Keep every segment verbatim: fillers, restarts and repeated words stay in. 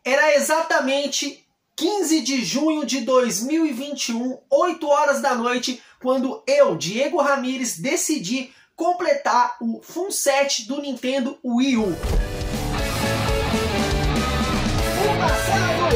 Era exatamente quinze de junho de dois mil e vinte e um, oito horas da noite, quando eu, Diego Ramires, decidi completar o Fun Set do Nintendo Wii U. O passado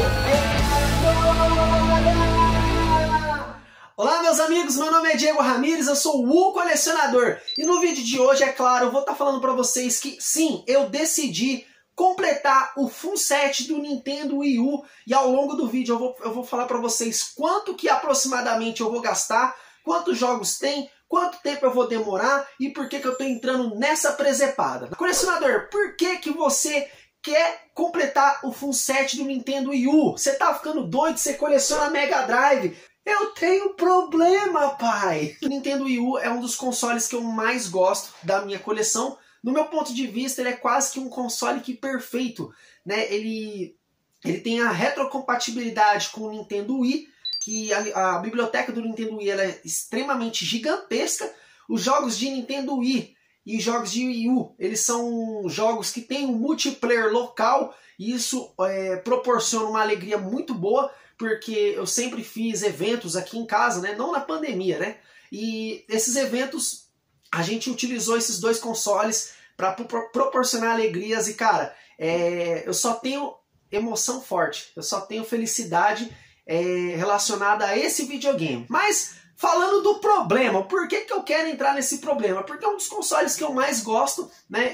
é agora! Olá meus amigos, meu nome é Diego Ramires, eu sou o Colecionador. E no vídeo de hoje, é claro, eu vou estar falando para vocês que sim, eu decidi completar o Fun Set do Nintendo Wii U, e ao longo do vídeo eu vou, eu vou falar para vocês quanto que aproximadamente eu vou gastar, quantos jogos tem, quanto tempo eu vou demorar e por que que eu estou entrando nessa presepada. Colecionador, por que que você quer completar o Fun Set do Nintendo Wii U? Você tá ficando doido? Você coleciona Mega Drive? Eu tenho problema, pai! O Nintendo Wii U é um dos consoles que eu mais gosto da minha coleção. No meu ponto de vista, ele é quase que um console que perfeito, né? Ele, ele tem a retrocompatibilidade com o Nintendo Wii, que a, a biblioteca do Nintendo Wii ela é extremamente gigantesca. Os jogos de Nintendo Wii e jogos de Wii U, eles são jogos que têm um multiplayer local, e isso é, proporciona uma alegria muito boa, porque eu sempre fiz eventos aqui em casa, né? Não na pandemia, né? E esses eventos a gente utilizou esses dois consoles para pro proporcionar alegrias e, cara, é, eu só tenho emoção forte, eu só tenho felicidade é, relacionada a esse videogame. Mas, falando do problema, por que que eu quero entrar nesse problema? Porque é um dos consoles que eu mais gosto, né?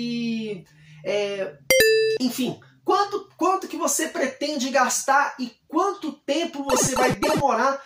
E, é, enfim, quanto, quanto que você pretende gastar e quanto tempo você vai demorar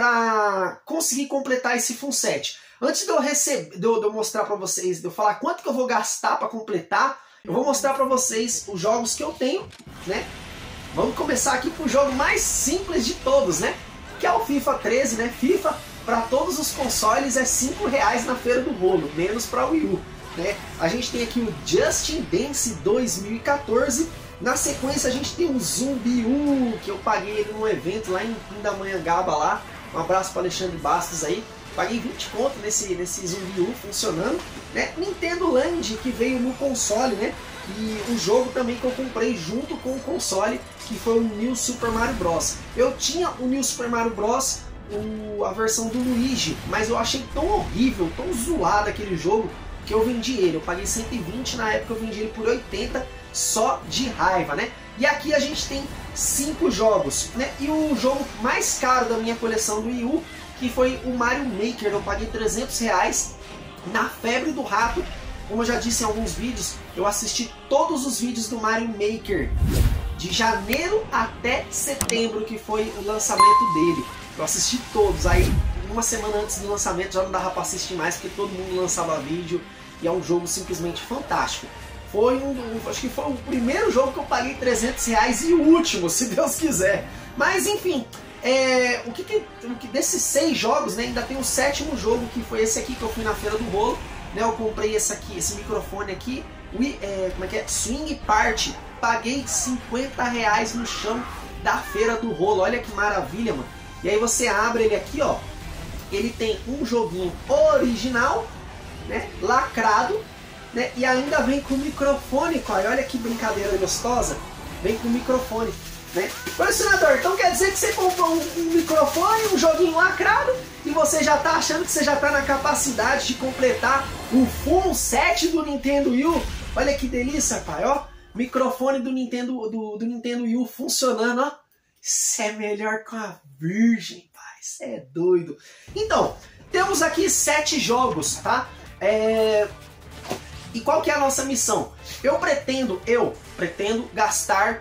para conseguir completar esse Fun Set? Antes de eu, receber, de eu, de eu mostrar para vocês, de eu falar quanto que eu vou gastar para completar, eu vou mostrar para vocês os jogos que eu tenho, né? Vamos começar aqui com o jogo mais simples de todos, né? Que é o FIFA treze, né? FIFA para todos os consoles é cinco reais na feira do rolo, menos para o Wii U, né? A gente tem aqui o Justin Dance dois mil e quatorze. Na sequência a gente tem o Zumbi um, que eu paguei ele num evento lá em Pindamonhangaba lá. Um abraço para Alexandre Bastos aí. Paguei vinte conto nesse, nesse Zumbi um funcionando, né? Nintendo Land, que veio no console, né? E um jogo também que eu comprei junto com o console, que foi o New Super Mario Bros. Eu tinha o New Super Mario Bros, o, a versão do Luigi, mas eu achei tão horrível, tão zoado aquele jogo, que eu vendi ele. Eu paguei cento e vinte, na época eu vendi ele por oitenta, só de raiva, né? E aqui a gente tem cinco jogos, né? E o jogo mais caro da minha coleção do Wii U, que foi o Mario Maker. Eu paguei trezentos reais na febre do rato. Como eu já disse em alguns vídeos, eu assisti todos os vídeos do Mario Maker de janeiro até setembro, que foi o lançamento dele. Eu assisti todos, aí uma semana antes do lançamento já não dava para assistir mais, porque todo mundo lançava vídeo, e é um jogo simplesmente fantástico. Foi um, acho que foi o primeiro jogo que eu paguei trezentos reais e o último, se Deus quiser. Mas enfim, é, o que, que, o que desses seis jogos, né, ainda tem o sétimo jogo, que foi esse aqui que eu fui na feira do rolo, né? Eu comprei esse aqui, esse microfone aqui, o, é, como é que é? Swing Party. Paguei cinquenta reais no chão da feira do rolo. Olha que maravilha, mano. E aí você abre ele aqui, ó. Ele tem um joguinho original, né, lacrado, né, e ainda vem com microfone, cara. Olha que brincadeira gostosa. Vem com microfone, né? Colecionador, então quer dizer que você comprou um, um microfone, um joguinho lacrado, e você já tá achando que você já tá na capacidade de completar o Fun Set do Nintendo Wii U? Olha que delícia, pai, ó. Microfone do Nintendo, do, do Nintendo Wii U funcionando, ó. Isso é melhor que a virgem, pai. Isso é doido. Então, temos aqui sete jogos, tá? É... E qual que é a nossa missão? Eu pretendo, eu pretendo gastar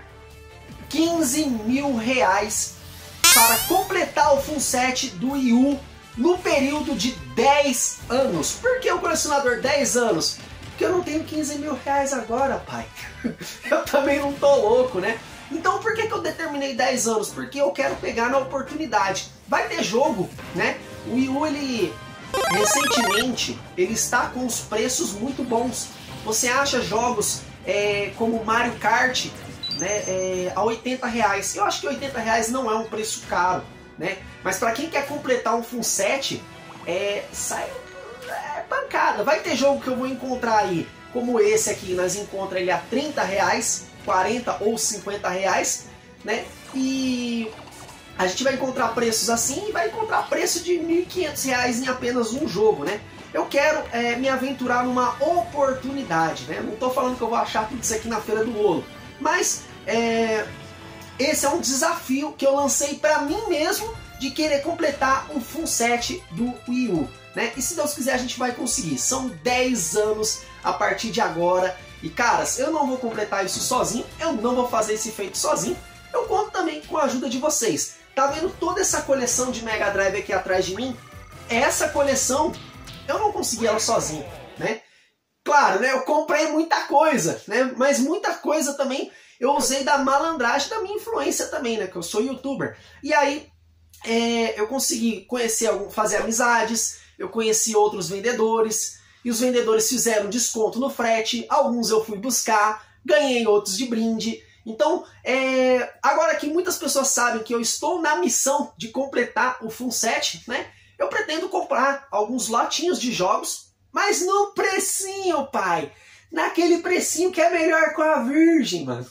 quinze mil reais para completar o Fun Set do Wii U no período de dez anos. Por que o colecionador dez anos? Porque eu não tenho quinze mil reais agora, pai. Eu também não tô louco, né? Então por que que eu determinei dez anos? Porque eu quero pegar na oportunidade. Vai ter jogo, né? O Wii U, ele... recentemente, ele está com os preços muito bons. Você acha jogos é, como Mario Kart, né, é, a oitenta reais. Eu acho que oitenta reais não é um preço caro, né? Mas para quem quer completar um Fun Set, é, sai é, pancada. Vai ter jogo que eu vou encontrar aí, como esse aqui, nós encontramos ele a trinta reais, quarenta ou cinquenta reais, né? E a gente vai encontrar preços assim e vai encontrar preço de mil e quinhentos reais em apenas um jogo, né? Eu quero é, me aventurar numa oportunidade, né? Não estou falando que eu vou achar tudo isso aqui na Feira do Ouro, mas é, esse é um desafio que eu lancei para mim mesmo de querer completar o full set do Wii U, né? E se Deus quiser a gente vai conseguir. São dez anos a partir de agora e caras, eu não vou completar isso sozinho, eu não vou fazer esse feito sozinho, eu conto também com a ajuda de vocês. Tá vendo toda essa coleção de Mega Drive aqui atrás de mim? Essa coleção eu não consegui ela sozinho, né? Claro, né? Eu comprei muita coisa, né? Mas muita coisa também eu usei da malandragem da minha influência também, né? Que eu sou youtuber. E aí é, eu consegui conhecer, fazer amizades, eu conheci outros vendedores, e os vendedores fizeram desconto no frete, alguns eu fui buscar, ganhei outros de brinde. Então, é, agora que muitas pessoas sabem que eu estou na missão de completar o full set, né? Eu pretendo comprar alguns lotinhos de jogos, mas no precinho, pai. Naquele precinho que é melhor com a Virgem, mano.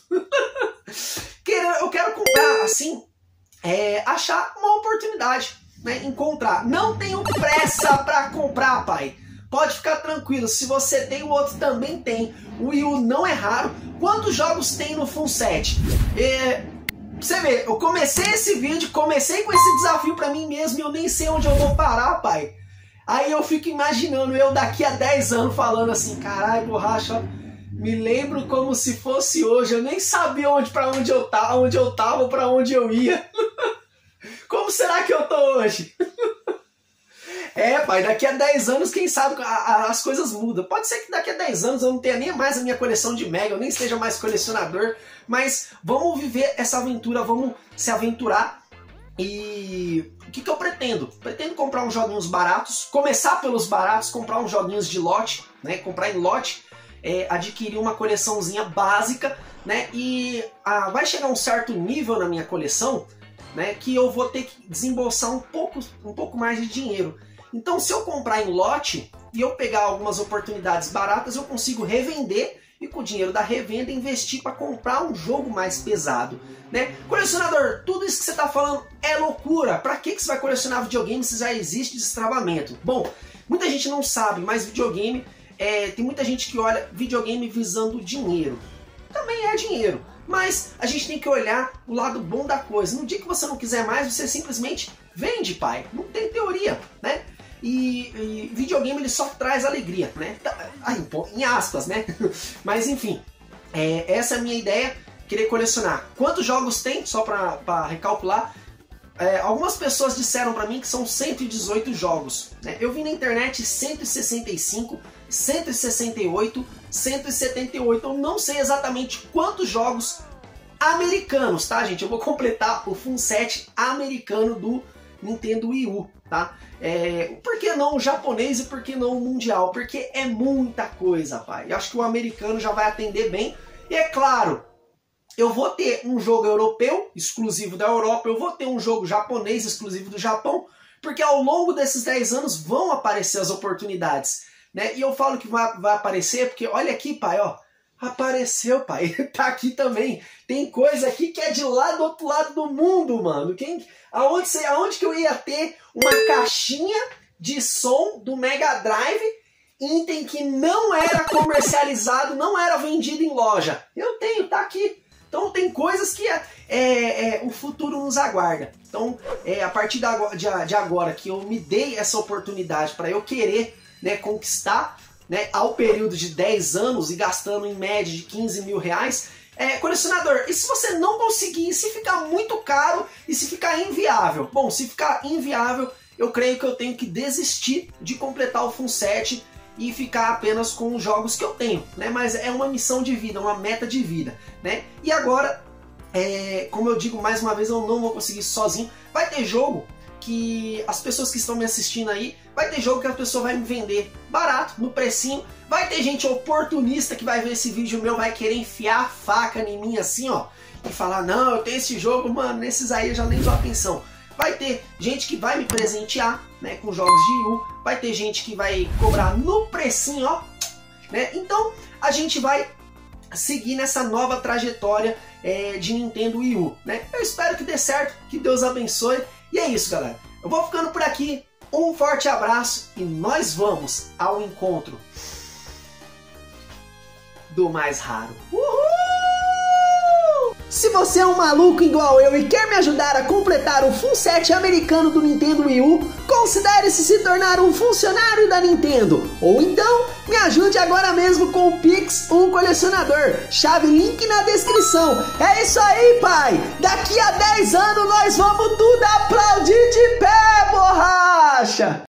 Eu quero comprar, assim, é, achar uma oportunidade, né? Encontrar. Não tenho pressa pra comprar, pai. Pode ficar tranquilo, se você tem, o outro também tem. O Wii U não é raro. Quantos jogos tem no full set? É... Você vê, eu comecei esse vídeo, comecei com esse desafio pra mim mesmo e eu nem sei onde eu vou parar, pai. Aí eu fico imaginando eu daqui a dez anos falando assim, caralho, borracha, me lembro como se fosse hoje, eu nem sabia onde, pra onde eu tava, onde eu tava, pra onde eu ia. Como será que eu tô hoje? É, pai, daqui a dez anos, quem sabe, a, a, as coisas mudam. Pode ser que daqui a dez anos eu não tenha nem mais a minha coleção de Mega, eu nem seja mais colecionador, mas vamos viver essa aventura, vamos se aventurar. E o que, que eu pretendo? Pretendo comprar uns joguinhos baratos, começar pelos baratos, comprar uns joguinhos de lote, né? Comprar em lote, é, adquirir uma coleçãozinha básica, né? E ah, vai chegar um certo nível na minha coleção, né? Que eu vou ter que desembolsar um pouco, um pouco mais de dinheiro. Então, se eu comprar em lote e eu pegar algumas oportunidades baratas, eu consigo revender e com o dinheiro da revenda investir para comprar um jogo mais pesado, né? Colecionador, tudo isso que você está falando é loucura. Para que você vai colecionar videogame se já existe destravamento? Bom, muita gente não sabe, mas videogame, é, tem muita gente que olha videogame visando dinheiro. Também é dinheiro, mas a gente tem que olhar o lado bom da coisa. No dia que você não quiser mais, você simplesmente vende, pai. Não tem teoria, né? E, e videogame ele só traz alegria, né? Ah, em aspas, né? Mas enfim, é, essa é a minha ideia, querer colecionar. Quantos jogos tem? Só para recalcular. É, algumas pessoas disseram para mim que são cento e dezoito jogos, né? Eu vi na internet cento e sessenta e cinco, cento e sessenta e oito, cento e setenta e oito. Eu não sei exatamente quantos jogos americanos, tá, gente? Eu vou completar o full set americano do Nintendo Wii U, tá? É, por que não o japonês e por que não o mundial? Porque é muita coisa, pai. Eu acho que o americano já vai atender bem. E é claro, eu vou ter um jogo europeu, exclusivo da Europa, eu vou ter um jogo japonês, exclusivo do Japão, porque ao longo desses dez anos vão aparecer as oportunidades, né? E eu falo que vai, vai aparecer porque, olha aqui, pai, ó, apareceu, pai, tá aqui também. Tem coisa aqui que é de lá do outro lado do mundo, mano. Quem, aonde, aonde que eu ia ter uma caixinha de som do Mega Drive, item que não era comercializado, não era vendido em loja? Eu tenho, tá aqui. Então tem coisas que é, é, é, o futuro nos aguarda. Então, é, a partir de, de agora que eu me dei essa oportunidade para eu querer, né, conquistar, né, ao período de dez anos e gastando em média de quinze mil reais, é, colecionador, e se você não conseguir, se ficar muito caro e se ficar inviável? Bom, se ficar inviável, eu creio que eu tenho que desistir de completar o full set e ficar apenas com os jogos que eu tenho, né? Mas é uma missão de vida, uma meta de vida, né? E agora, é, como eu digo mais uma vez, eu não vou conseguir sozinho. Vai ter jogo que as pessoas que estão me assistindo aí, vai ter jogo que a pessoa vai me vender barato, no precinho. Vai ter gente oportunista que vai ver esse vídeo meu, vai querer enfiar a faca em mim assim, ó, e falar, não, eu tenho esse jogo, mano, nesses aí eu já nem dou atenção. Vai ter gente que vai me presentear, né, com jogos de Wii U, vai ter gente que vai cobrar no precinho, ó, né? Então a gente vai seguir nessa nova trajetória é, de Nintendo Wii U, né? Eu espero que dê certo, que Deus abençoe. E é isso, galera. Eu vou ficando por aqui. Um forte abraço e nós vamos ao encontro do mais raro. Uhul! Se você é um maluco igual eu e quer me ajudar a completar o full set americano do Nintendo Wii U, considere-se se tornar um funcionário da Nintendo. Ou então, me ajude agora mesmo com o Pix Um Colecionador. Chave link na descrição. É isso aí, pai! Daqui a dez anos nós vamos tudo aplaudir de pé, borracha!